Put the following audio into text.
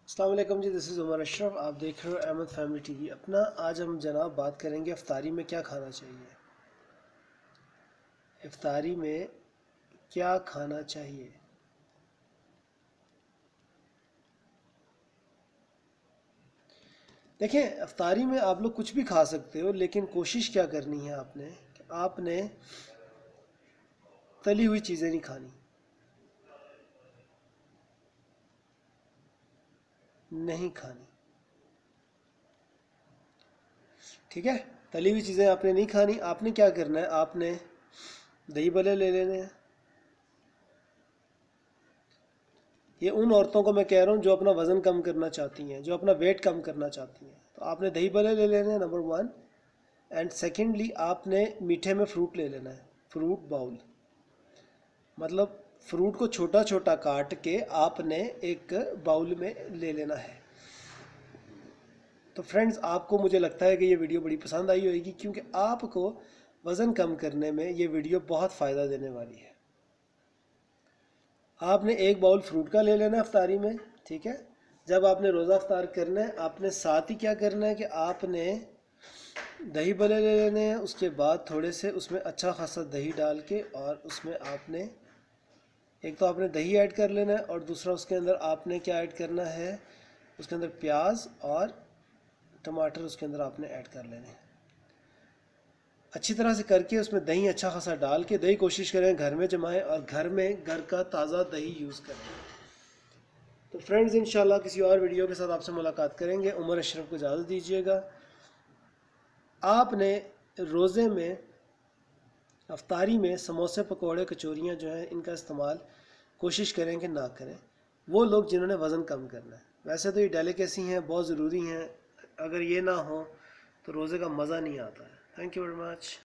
अस्सलाम वालेकुम जी, दिस इज़ उमर अशरफ। आप देख रहे हो अहमद फैमिली टीवी। अपना आज हम जनाब बात करेंगे इफ्तारी में क्या खाना चाहिए। इफ्तारी में क्या खाना चाहिए। देखें, इफ्तारी में आप लोग कुछ भी खा सकते हो, लेकिन कोशिश क्या करनी है आपने कि आपने तली हुई चीज़ें नहीं खानी, नहीं खानी। ठीक है, तली हुई चीज़ें आपने नहीं खानी। आपने क्या करना है, आपने दही भल्ले ले लेने हैं। ये उन औरतों को मैं कह रहा हूँ जो अपना वज़न कम करना चाहती हैं, जो अपना वेट कम करना चाहती हैं। तो आपने दही भल्ले ले लेने हैं, नंबर वन। एंड सेकेंडली आपने मीठे में फ्रूट ले लेना है, फ्रूट बाउल। मतलब फ्रूट को छोटा छोटा काट के आपने एक बाउल में ले लेना है। तो फ्रेंड्स, आपको मुझे लगता है कि ये वीडियो बड़ी पसंद आई होगी, क्योंकि आपको वज़न कम करने में ये वीडियो बहुत फ़ायदा देने वाली है। आपने एक बाउल फ्रूट का ले लेना है इफ्तारी में। ठीक है, जब आपने रोज़ा इफ्तार करना है, आपने साथ ही क्या करना है कि आपने दही भल्ले ले लेने हैं। उसके बाद थोड़े से उसमें अच्छा खासा दही डाल के, और उसमें आपने एक तो आपने दही ऐड कर लेना है, और दूसरा उसके अंदर आपने क्या ऐड करना है, उसके अंदर प्याज और टमाटर उसके अंदर आपने ऐड कर लेने हैं। अच्छी तरह से करके उसमें दही अच्छा खासा डाल के, दही कोशिश करें घर में जमाएं, और घर का ताज़ा दही यूज़ करें। तो फ्रेंड्स, इंशाल्लाह किसी और वीडियो के साथ आपसे मुलाकात करेंगे। उमर अशरफ को इजाज़त दीजिएगा। आपने रोज़े में, अफ्तारी में समोसे पकौड़े कचौरियाँ जो हैं, इनका इस्तेमाल कोशिश करें कि ना करें, वो लोग जिन्होंने वज़न कम करना है। वैसे तो ये डेलिकेसी हैं, बहुत ज़रूरी हैं। अगर ये ना हो तो रोज़े का मज़ा नहीं आता है। Thank you very much.